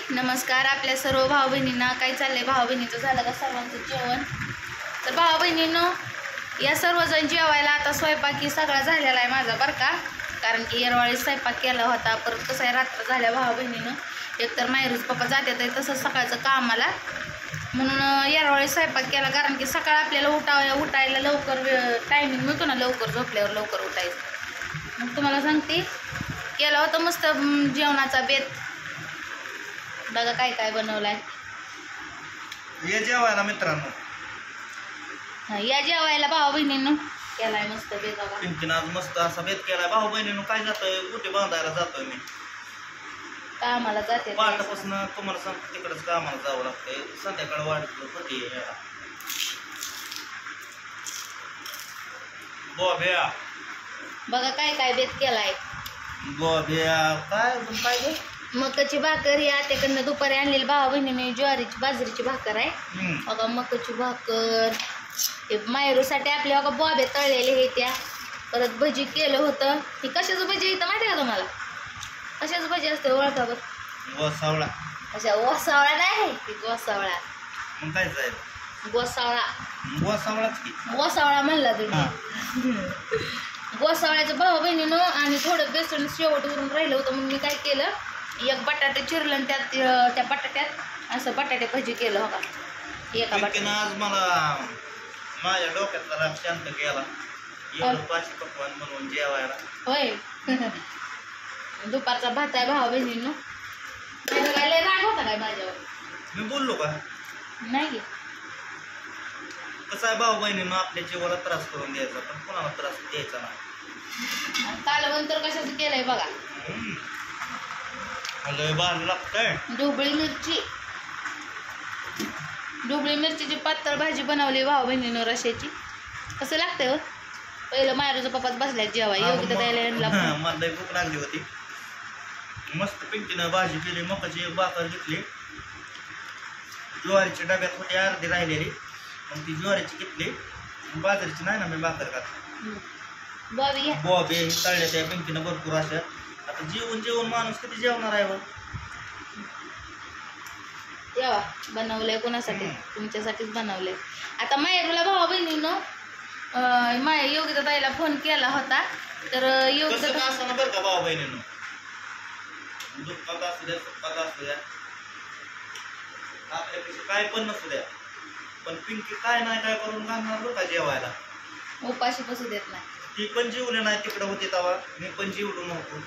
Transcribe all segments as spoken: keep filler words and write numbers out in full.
नमस्कार आपल्या सर्व भाऊ बहिणींना. काय चाललंय भाऊ बहिणीचं? झालं का सर्वांचं जेवण? तर भाऊ बहिणींनो, या सर्वजण जेवायला आता स्वयंपाकी सगळा झालेला आहे माझा बरं का. कारण की येरवाळी स्वयंपाक केला होता. परत कसं आहे, रात्र झाल्या भाऊ बहिणीनं. एकतर मायरूज पप्पा जातात आहे तसंच सकाळचं कामाला, म्हणून येरवाळी स्वयंपाक केला. कारण की सकाळ आपल्याला उठाव उठायला लवकर टायमिंग मिळतो ना, लवकर झोपल्यावर लवकर उठायचं. मग तुम्हाला सांगते, केला होता मस्त जेवणाचा बेत. बघा काय काय बनवलाय. या जेवायला मित्रांनो, या जेवायला भाऊ बहिणींनो केलाय मस्त बेत. बघा पिंकीनं आज मस्त असा बेत केलाय. भाऊ बहिणीनं काय जातोय, गुटी बांधायला जातोय मी. कामाला जाते पाठापासून तुम्हाला सांगतो, तिकडच कामाला जावं लागतंय. संध्याकाळ वाटत होती बोब्या. बघा काय काय बेत केलाय. बोब्या काय काय ग? मकाची भाकर या त्याकडनं दुपारी आणलेली भाऊ बहिणीने. ज्वारीची बाजरीची भाकर आहे बघा. मकाची भाकर मायरूसाठी आपल्या बघा बॉबे तळलेले हे त्या. परत भजी केलं होतं. ती कशाचं भजी इथं माहिती आहे का तुम्हाला? कशाचं भजी असतं ओळखा बघ? गोसावळा. अच्छा, गोसावळा नाही ती गोसावळा. मग काय जाईल? गोसावळा. गोसावळाच की. गोसावळा म्हणला तुम्ही. गोसावळ्याचं भाऊ बहिणीनं. आणि थोडं बेसन शेवटवरून राहिलं होतं म्हणून मी काय केलं, एक बटाटे चिरलं आणि त्यात त्या बटाट्यात असं बटाटे भजी केलं. हो का, एका बटाट्यानं आज मला माझ्या डोक्यातला राग शांत केला. एवढं पाचशे पकवान म्हणून जेवायला. होय. दुपारचा भात आहे भाऊ बहिणीनं. काय लय राग होता काय माझ्यावर? मी बोललो का नाही. कसं आहे, भाऊ बहिणीनं आपल्या जीवाला त्रास करून द्यायचा, पण कोणाला त्रास द्यायचा नाही. कालवण तर कशाचं केलंय बघा. लय भारी लागतंय. ढोबळी मिरची. ढोबळी मिरचीची पातळ भाजी बनवली भाऊ बहिणीनं रश्याची. कसं लागतंय हो? पहिलं मायरूचा पप्पाच बसलाय जेवाय. योग्य द्यायला मला लय भूक लागली होती. मस्त पिंकीनं भाजी केली. मकाची एक भाकर घेतली. ज्वारीच्या डब्यात होती अर्धी राहिलेली, मग ती ज्वारीची घेतली. बाजरीची नाही ना मी भाकर खात. बॉबी बॉबे तळल्या त्या पिंकीनं भरपूर अशा. आता जेवण जेवण माणूस किती जेवणार आहे? जेवा बनवलंय कोणासाठी? तुमच्यासाठीच बनवलंय. आता मायरूला भाऊ बहिणीनं माय योगिता ताईला फोन केला होता. तर योगिता असं बरं का भाऊ बहिणीनं, दुःखात असू द्या सुखात असू द्या, आपल्यापेक्षा काय पण नसू द्या, पण पिंकी काय नाही काय करून घालणार बरं का जेवायला. उपाशी बसू देत नाही. ती पण जीवले नाही तिकडे होती तेव्हा. मी पण जीवलो नव्हतो.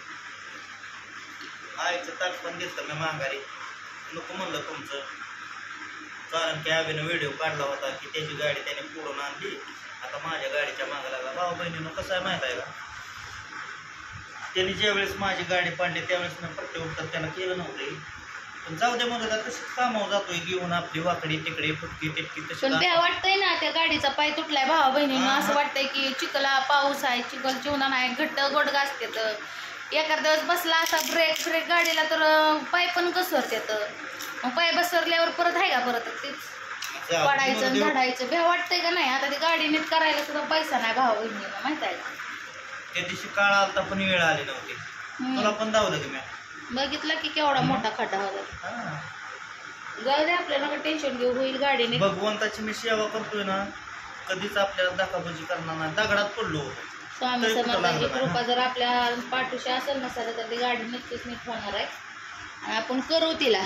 आईचं ताट पण दिसतं मी माघारी. नको म्हणलं तुमचं. कारण की आम्ही व्हिडिओ काढला होता की त्याची गाडी त्याने फोडून आणली. आता माझ्या गाडीच्या मागे लागला. भाऊ बहिणीनं कसं आहे माहित आहे का, त्याने ज्यावेळेस माझी गाडी पाडली त्यावेळेस मी पट्टे उत्तर त्याला केलं नव्हतं. पण जाऊ दे म्हणलं, तशीच कामावर जातोय घेऊन आपली वाकडी तिकडे फुटकी टिटकी तशी. पण त्या वाटतंय ना, त्या गाडीचा पाय तुटलाय भाऊ बहिणीनं. असं वाटतंय की चिखला पाऊस आहे, चिखल चिवणा नाही, घट्ट गोडगा असते. तर एखाद्या दिवस बसला असा ब्रेक ब्रेक गाडीला तर पाय पण घसरतात. मग पाय बसरल्यावर परत आहे का परत तेच पडायचं झाडायचं? भ्या वाटतंय का नाही? आता ती गाडी नीट करायला सुद्धा पैसा नाही भाऊ बहिणीला, माहित आहे का? त्या दिवशी काळ आलता पण वेळ आली नव्हती. तुला पण दावलं की मी बघितलं की केवढा मोठा खड्डा होता. जाऊ दे, आपल्याला टेन्शन घेऊ, होईल गाडीने. भगवंताची मी सेवा करतोय ना, कधीच आपल्याला दाखाबाजी करणार नाही. दगडात पडलो होतो. स्वामी समर्थांची कृपा जर आपल्या पाठीशी असेल नसेल तर ती गाडी नक्कीच नीट होणार आहे. आणि आपण करू तिला.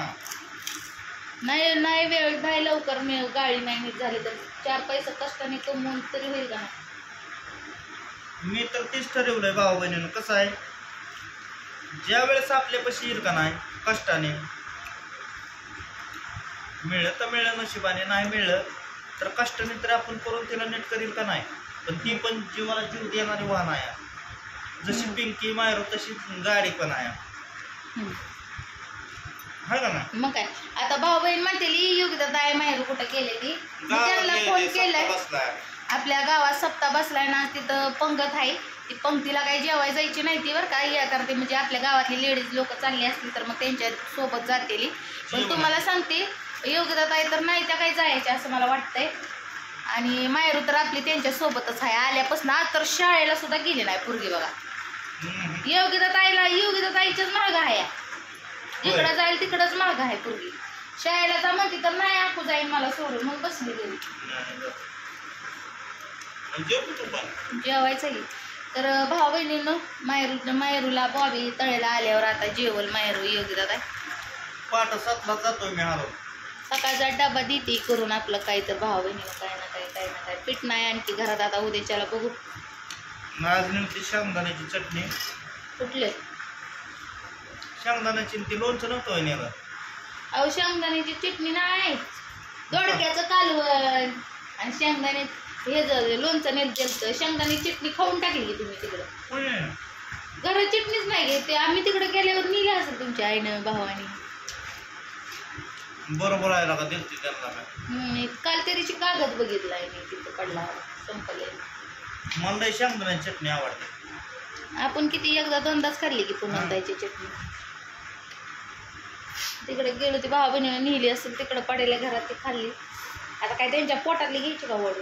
नाही नाही वेळ नाही लवकर मी गाडी नाही नीट झाली तर चार पैसे कष्टाने कमवून तरी होईल का? मी तर तेच ठरवलंय भाऊ बहिणीनं. कसं आहे, ज्या वेळेस आपल्यापाशी येईल का नाही कष्टाने, मिळलं तर मिळलं नशिबाने, नाही मिळलं तर कष्टाने तर आपण करून तिला नीट करील का नाही. पण ती पण जीवाला जीव देणारी वाहन आहे. जशी पिंकी मायरू तशी गाडी पण आहे. हाय का नाही? मग काय, आता भाऊ बहीण म्हणते योगिता ताई मायरू कुठं गेले ती. त्यांना फोन केलाय. आपल्या गावात सप्ताह बसलाय ना, तिथं पंगत आहे. ती पंक्तीला काही जेवाय जायची नाही ती बरं का. या करते म्हणजे आपल्या गावातली लेडीज लोक चालली असतील तर मग त्यांच्या सोबत जातेली. पण तुम्हाला सांगते, योगिता ताई तर नाही त्या काही जायच्या असं मला वाटतंय. आणि मायरू तर आपली त्यांच्या सोबतच आहे आल्यापासून. आज तर शाळेला सुद्धा गेली नाही पोरगी बघा. योगिता ताईला योगिता ताईच्याच महाग आहे. जिकडं जाईल तिकडंच माग आहे पूर्वी. शाळेला जा म्हणते तर नाही आखू जाईल मला सोडून, मग बसली गेली. जेवायचं की. तर भाऊ बहिणीनं मायरू मायरूला बॉबी तळेला आल्यावर आता जेवल मायरू योग्य दादा. पाठ सातला जातोय मी हरव. सकाळचा डबा देते करून आपलं काही, तर भाऊ बहिणीला काय ना काय काय ना काय. पीठ नाही आणखी घरात, आता उद्याच्याला बघू. आज नेमकी शेंगदाण्याची चटणी. कुठले शेंगदाण्याची ती लोणचं नव्हतं नेलं. अहो शेंगदाण्याची चटणी नाही, दोडक्याचं कालवण आणि शेंगदाणे हे जर लोणचं नेत गेलं. शेंगदाणे चटणी खाऊन टाकली की तुम्ही तिकडं. घरात चटणीच नाही घेते आम्ही, तिकडे गेल्यावर नेली असेल तुमच्या आईनं भावानी. बरोबर आहे का दिलती त्यांना. हम्म, काल तरीची कागद बघितलाय मी तिथं पडला संपले. मला शेंगदाण्याची चटणी आवडते. आपण किती एकदा दोनदाच खाल्ली की पुन्हा द्यायची चटणी. तिकडे गेलो ती भावा बहिणीने नेली असेल तिकडे पडेल्या घरात ती खाल्ली. आता काय त्यांच्या पोटातली घ्यायची का वडू.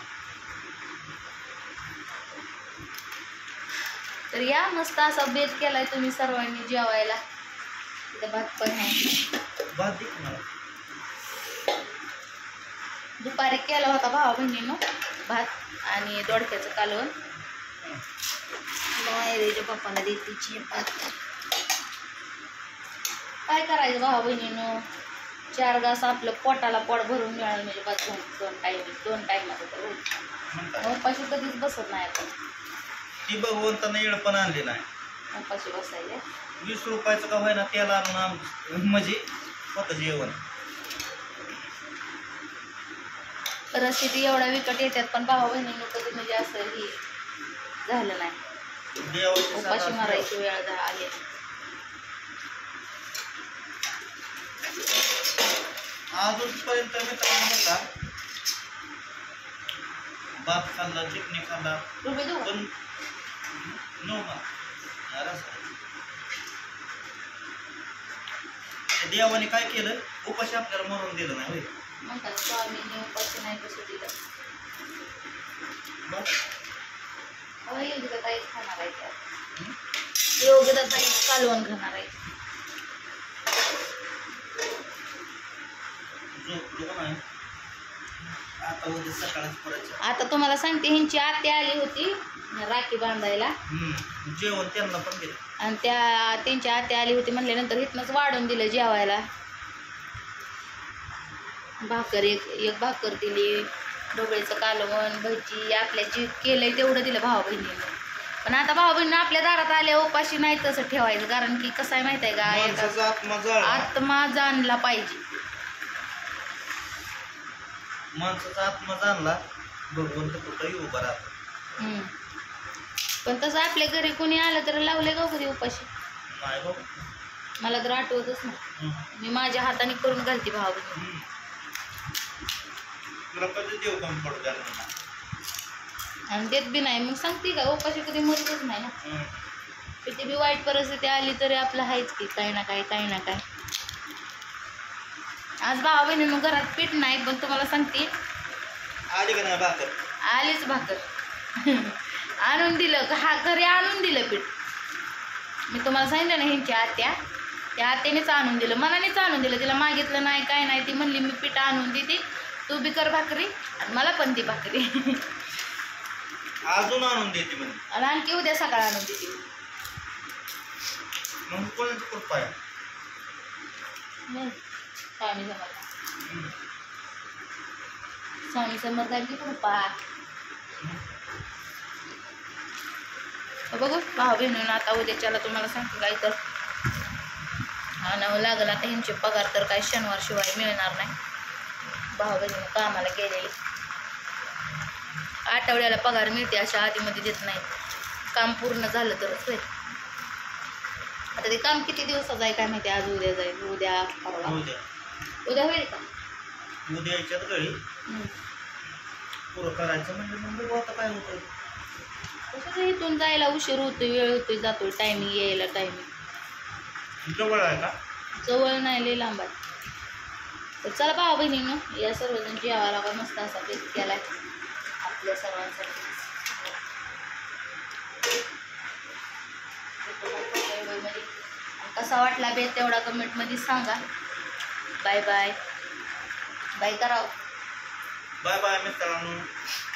तर या मस्त असा बेत केलाय तुम्ही सर्वांनी जेवायला. तिथं भात पण आहे. भात दे मला. दुपारी केला होता भावा बहिणीनं भात आणि दोडक्याचं कालवण. मायरेच्या पप्पाला देते भात. काय करायचं भावा बहिणीनं, चार घास आपलं पोटाला पोट भरून मिळालं म्हणजे बस दोन दोन टाईम दोन टाईमाचं तर होईल. उपाशी कधीच बसत नाही आपण. ती भगवंतानं येळ पण आणली नाही. उपाशी बसायला वीस रुपयाचं का व्हायना त्याला आणून आम म्हणजे स्वतः जेवण. परिस्थिती एवढा विकट येतात पण भावा बहिणीनं कधी म्हणजे असं ही झालं नाही. उपाशी मारायची वेळ आली. अजूनपर्यंत मित्रांनो होता भात खाल्ला, चटणी खाल्ला, पण देवाने काय केलं, उपाशी आपल्याला मरून दिलं नाही. म्हणतात स्वामीने उपाशी नाही कसं दिलं. योगिता ताईच खाणार आहे. योगिता ताईच कालवण खाणार आहे. आता तुम्हाला सांगते ह्यांची आत्या आली होती राखी बांधायला. जेवण त्यांना पण दिलं आणि त्या त्यांची आत्या आली होती म्हणल्यानंतर इथनंच वाढून दिलं जेवायला. भाकर एक एक भाकर दिली, ढोबळीचं कालवण, भजी, आपल्या जी केलंय तेवढं दिलं भावा बहिणीनं. पण आता भावा बहिणी आपल्या दारात आल्या उपाशी नाही तसं ठेवायचं, कारण की कसं आहे माहित आहे का, आत्मा जाणला पाहिजे. माणसाचा आत्मा जाणला भगवंत कुठंही उभा राहतो. पण तसं आपल्या घरी कोणी आलं तर लावले का कधी उपाशी नाही बाबा, मला तर आठवतच नाही. मी माझ्या हाताने करून घालते भावा बहिणी. तुला कधी देव कमी पडू द्या आणि देत बी नाही. मग सांगते का उपाशी कधी मरतच नाही ना. किती बी वाईट परिस्थिती आली तरी आपलं आहेच की काही ना काय काही ना काय. आज भावा बहिणीनं घरात पीठ नाही, पण तुम्हाला सांगते आली का नाही भाकर, आलीच भाकर आणून दिलं हा घरी आणून दिलं पीठ. मी तुम्हाला सांगितलं ना ह्यांची आत्या, त्या आत्यानेच आणून दिलं, मनानेच आणून दिलं. तिला मागितलं नाही काय नाही, ती म्हणली मी पीठ आणून देते, तू बी कर भाकरी आणि मला पण ती भाकरी अजून आणून देते म्हणजे. आणि आणखी उद्या सकाळ आणून देते. मग कोणाची कृपा आहे. स्वामी समर्थ स्वामी समर्थांची कृपा. बघू भाऊ बहिणीनं आता उद्याच्याला तुम्हाला सांगते काय तर आणावं लागलं. आता ह्यांचे पगार तर काही शनिवार शिवाय मिळणार नाही. भाऊ बहिणीनं कामाला गेलेले आठवड्याला पगार मिळते, अशा आधीमध्ये देत नाहीत. काम पूर्ण झालं तरच होईल. आता ते काम किती दिवसाचं आहे काय माहिती. आज उद्या जाईल, उद्या परवा उद्या उद्या होईल का. उद्या याच्यात गळी पुरं करायचं म्हणजे मग बघू आता काय होतं. कसं इथून जायला उशीर होतोय, वेळ होतोय, जातोय, टायमिंग यायला टायमिंग. जवळ आहे का, जवळ नाही लई लांब आहे. तर चला भावा बहिणीनं या सर्वजण जेवायला का मस्त असा बेत केलाय आपल्या सर्वांसाठी. कसा वाटला बेत तेवढा कमेंटमध्ये सांगा. बाय बाय बाय करावं. बाय बाय मित्रांनो.